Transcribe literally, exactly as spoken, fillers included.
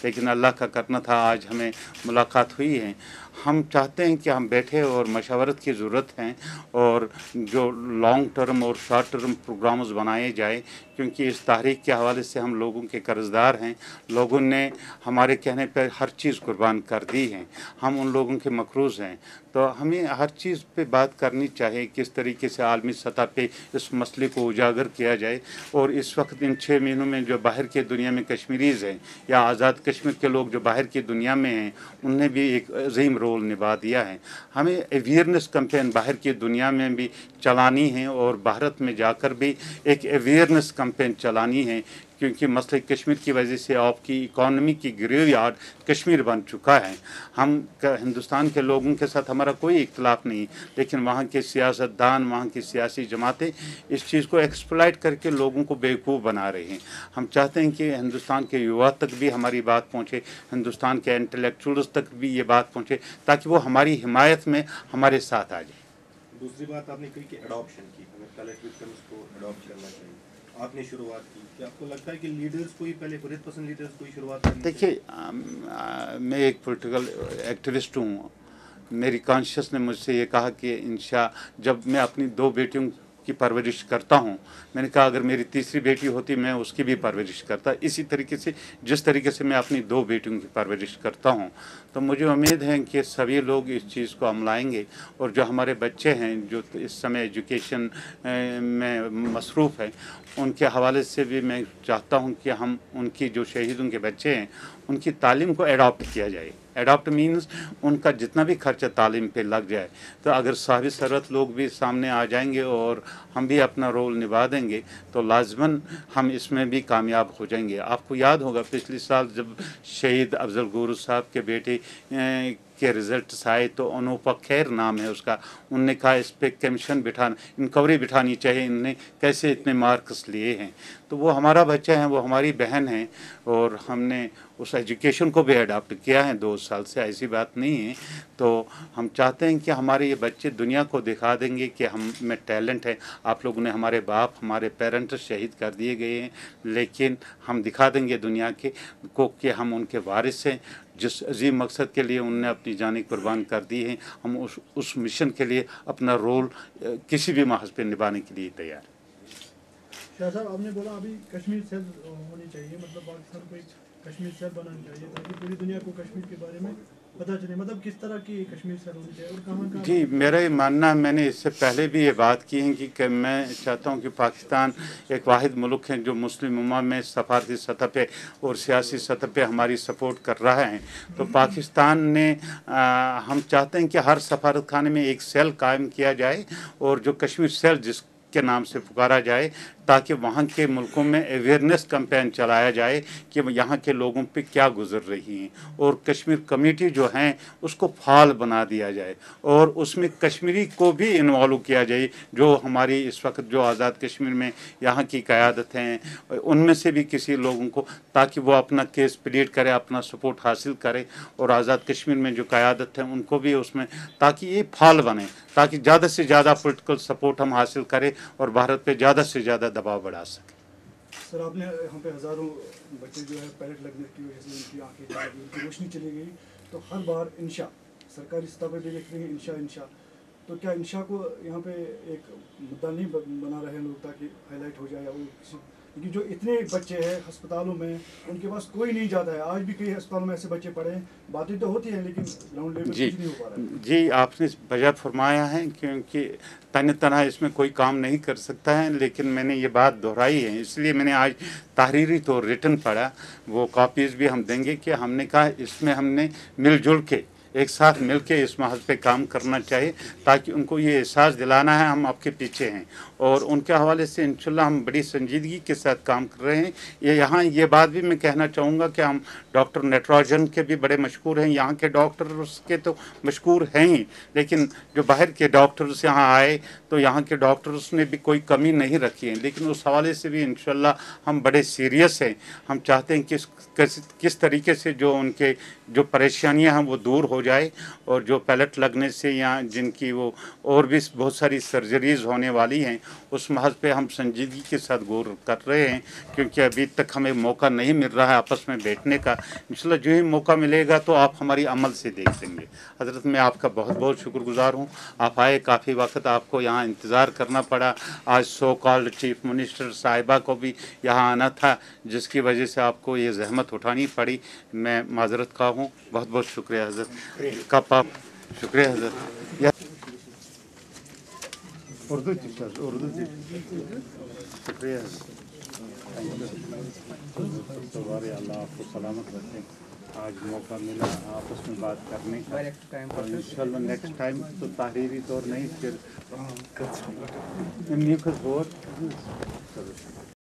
लेकिन अल्लाह का करना था आज हमें मुलाकात हुई है। हम चाहते हैं कि हम बैठे और मशवरत की ज़रूरत है और जो लॉन्ग टर्म और शॉर्ट टर्म प्रोग्राम्स बनाए जाए, क्योंकि इस तहरीक के हवाले से हम लोगों के कर्जदार हैं। लोगों ने हमारे कहने पर हर चीज़ कुर्बान कर दी है, हम उन लोगों के मकरूज़ हैं। तो हमें हर चीज़ पे बात करनी चाहिए, किस तरीके से आलमी सतह पे इस मसले को उजागर किया जाए। और इस वक्त इन छः महीनों में जो बाहर की दुनिया में कश्मीरीज़ हैं या आज़ाद कश्मीर के लोग जो बाहर की दुनिया में हैं, उनने भी एक अजीम रोल निभा दिया है। हमें अवेयरनेस कैंपेन बाहर की दुनिया में भी चलानी है और भारत में जाकर भी एक अवेयरनेस कैंपेन चलानी है, क्योंकि मसले कश्मीर की वजह से आपकी इकॉनमी की ग्रेवयार्ड कश्मीर बन चुका है। हम हिंदुस्तान के लोगों के साथ हमारा कोई इख्तलाफ नहीं, लेकिन वहाँ के सियासतदान, वहाँ की सियासी जमातें इस चीज़ को एक्सप्लॉइट करके लोगों को बेवकूफ़ बना रहे हैं। हम चाहते हैं कि हिंदुस्तान के युवा तक भी हमारी बात पहुँचे, हिंदुस्तान के इंटेलेक्चुअल्स तक भी ये बात पहुँचे, ताकि वो हमारी हिमायत में हमारे साथ आ जाए। दूसरी बात आपने कही कि एडॉप्शन की, हमें कलेक्टिव टर्म्स को एडॉप्ट करना चाहिए, आपने शुरुआत की। क्या आपको लगता है कि लीडर्स को ही पहले कुरियत पसंद लीडर्स को ही शुरुआत करनी? देखिए, मैं एक पॉलिटिकल एक्टिविस्ट हूँ। मेरी कॉन्शियस ने मुझसे ये कहा कि इंशा जब मैं अपनी दो बेटियों की परवरिश करता हूँ, मैंने कहा अगर मेरी तीसरी बेटी होती मैं उसकी भी परवरिश करता। इसी तरीके से जिस तरीके से मैं अपनी दो बेटियों की परवरिश करता हूँ, तो मुझे उम्मीद है कि सभी लोग इस चीज़ को अपनाएंगे। और जो हमारे बच्चे हैं जो इस समय एजुकेशन में मसरूफ़ हैं, उनके हवाले से भी मैं चाहता हूँ कि हम उनकी जो शहीदों के बच्चे हैं उनकी तालीम को एडॉप्ट किया जाए। एडॉप्ट मीन्स उनका जितना भी खर्चा तालीम पे लग जाए, तो अगर साहिब सरत लोग भी सामने आ जाएंगे और हम भी अपना रोल निभा देंगे तो लाजमन हम इसमें भी कामयाब हो जाएंगे। आपको याद होगा पिछले साल जब शहीद अफजल गुरु साहब के बेटे के रिज़ल्ट आए तो अनूपा खैर नाम है उसका, उनने कहा इस पर कमीशन बिठाना, इंक्वायरी बिठानी चाहिए, इनने कैसे इतने मार्क्स लिए हैं। तो वो हमारा बच्चा है, वो हमारी बहन है और हमने उस एजुकेशन को भी अडॉप्ट किया है दो साल से, ऐसी बात नहीं है। तो हम चाहते हैं कि हमारे ये बच्चे दुनिया को दिखा देंगे कि हम में टैलेंट है। आप लोगों ने हमारे बाप, हमारे पेरेंट्स शहीद कर दिए गए हैं, लेकिन हम दिखा देंगे दुनिया के को कि हम उनके वारिस हैं। जिस अजीम मकसद के लिए उन्होंने अपनी जानें कुर्बान कर दी हैं, हम उस उस मिशन के लिए अपना रोल किसी भी महज पे निभाने के लिए तैयार हैं। शाह साहब, आपने बोला अभी कश्मीर सेल होनी चाहिए, मतलब पाकिस्तान को एक कश्मीर सेल बनानी चाहिए ताकि पूरी दुनिया को कश्मीर के बारे में पता चले। मतलब किस तरह की कश्मीर सेल होनी चाहिए और कहाँ कहाँ? जी, मेरा ये मानना है, मैंने इससे पहले भी ये बात की है कि, कि मैं चाहता हूँ कि पाकिस्तान एक वाहिद मुल्क है जो मुस्लिम उम्मा में सफारती सतह पे और सियासी सतह पे हमारी सपोर्ट कर रहा है। तो पाकिस्तान ने आ, हम चाहते हैं कि हर सफारत खाने में एक सेल कायम किया जाए और जो कश्मीर सेल जिस के नाम से पुकारा जाए, ताकि वहाँ के मुल्कों में अवेयरनेस कैंपेन चलाया जाए कि यहाँ के लोगों पे क्या गुजर रही हैं और कश्मीर कमेटी जो हैं उसको फाल बना दिया जाए और उसमें कश्मीरी को भी इन्वॉल्व किया जाए। जो हमारी इस वक्त जो आज़ाद कश्मीर में यहाँ की क़यादत हैं उनमें से भी किसी लोगों को, ताकि वो अपना केस प्लीड करे, अपना सपोर्ट हासिल करे और आज़ाद कश्मीर में जो क़यादत हैं उनको भी उसमें, ताकि ये फाल बने, ताकि ज़्यादा से ज़्यादा पॉलिटिकल सपोर्ट हम हासिल करें और भारत पे ज़्यादा से ज़्यादा दबाव बढ़ा सके। सर, आपने यहाँ पे हज़ारों बच्चे जो है पैलेट लगने की वजह से उनकी आंखें चली गई, उनकी रोशनी चली गई, तो हर बार इंशा सरकारी सतह पर भी लिख रही है इंशा इंशा, तो क्या इंशा को यहाँ पे एक मुद्दा नहीं बना रहे लोग ताकि हाईलाइट हो जाए? वो किसी, क्योंकि जो इतने बच्चे हैं अस्पतालों में उनके पास कोई नहीं जाता है, आज भी कई अस्पतालों में ऐसे बच्चे पड़े हैं, बातें तो होती हैं लेकिन ग्राउंड लेवल कुछ नहीं हो पा रहा है। जी, आपने बजा फरमाया है, क्योंकि तन तना इसमें कोई काम नहीं कर सकता है, लेकिन मैंने ये बात दोहराई है, इसलिए मैंने आज तहरीरी तो रिटन पढ़ा, वो कॉपीज़ भी हम देंगे कि हमने कहा इसमें हमने मिलजुल के एक साथ मिल के इस महज पे काम करना चाहिए, ताकि उनको ये एहसास दिलाना है हम आपके पीछे हैं और उनके हवाले से इंशाल्लाह हम बड़ी संजीदगी के साथ काम कर रहे हैं। ये यहाँ ये बात भी मैं कहना चाहूँगा कि हम डॉक्टर नटराजन के भी बड़े मशहूर हैं, यहाँ के डॉक्टर्स के तो मशहूर हैं ही, लेकिन जो बाहर के डॉक्टर्स यहाँ आए तो यहाँ के डॉक्टर्स ने भी कोई कमी नहीं रखी है, लेकिन उस हवाले से भी इंशाल्लाह हम बड़े सीरियस हैं। हम चाहते हैं कि किस किस तरीके से जो उनके जो परेशानियाँ हैं वो दूर हो जाए اور جو پیلٹ لگنے سے یا جن کی وہ اور بھی بہت ساری سرجریز ہونے والی ہیں اس محض پہ ہم سنجیدگی کے ساتھ غور کر رہے ہیں کیونکہ ابھی تک ہمیں موقع نہیں مل رہا ہے آپس میں بیٹھنے کا. انشاءاللہ جو ہی موقع ملے گا تو آپ ہماری عمل سے دیکھ لیں گے. حضرت میں آپ کا بہت بہت شکر گزار ہوں. آپ آئے, کافی وقت آپ کو یہاں انتظار کرنا پڑا. آج سو کالڈ چیف منسٹر صاحبہ کو بھی یہاں آنا تھا جس کی وجہ سے آپ کو یہ زحمت اٹھانی پڑی. میں معذرت خواہ ہوں. بہت بہت شکریہ حضرت کا پاپ. شکریہ حضرت. یا اردو ٹیچر اردو شکریہ حضرت. اللہ آپ کو سلامت رکھیں. آج موقع ملا آپس میں بات کرنے کا اور انشاءاللہ نیکسٹ ٹائم تو تحریری طور نہیں پھر